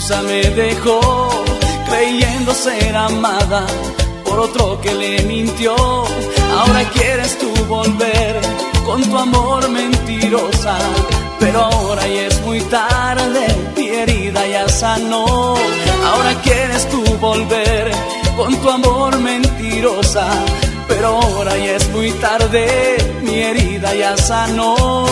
musa me dejó, creyendo ser amada por otro que le mintió. Ahora quieres tú volver con tu amor mentirosa, pero ahora ya es muy tarde, mi herida ya sanó. Ahora quieres tú volver con tu amor mentirosa, pero ahora ya es muy tarde, mi herida ya sanó.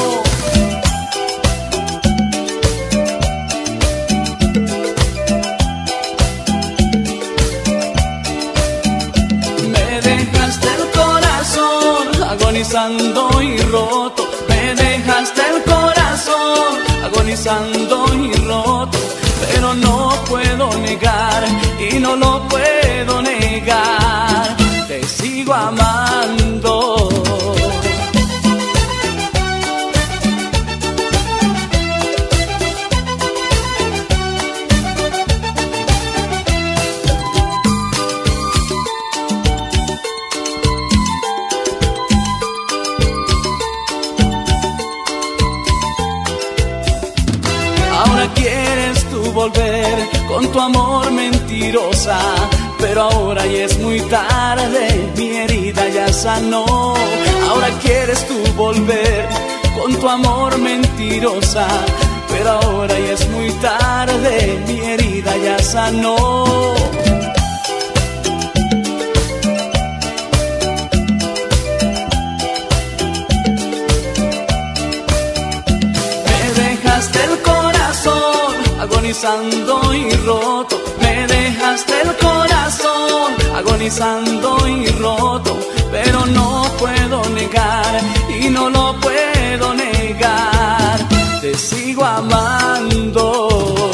Me dejaste el corazón agonizando y roto, me dejaste el corazón agonizando y roto, pero no puedo negar y no lo puedo negar, te sigo amando. Ahora quieres tú volver con tu amor mentirosa, pero ahora ya es muy tarde, mi herida ya sanó. Ahora quieres tú volver con tu amor mentirosa, pero ahora ya es muy tarde, mi herida ya sanó. Agonizando y roto, me dejaste el corazón agonizando y roto, pero no puedo negar y no lo puedo negar, te sigo amando.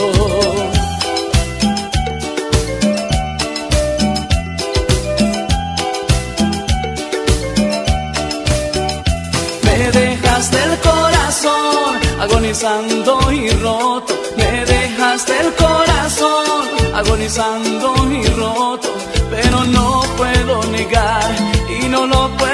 Me dejaste el corazón agonizando y roto, me dejaste el corazón agonizando y roto, pero no puedo negar y no lo puedo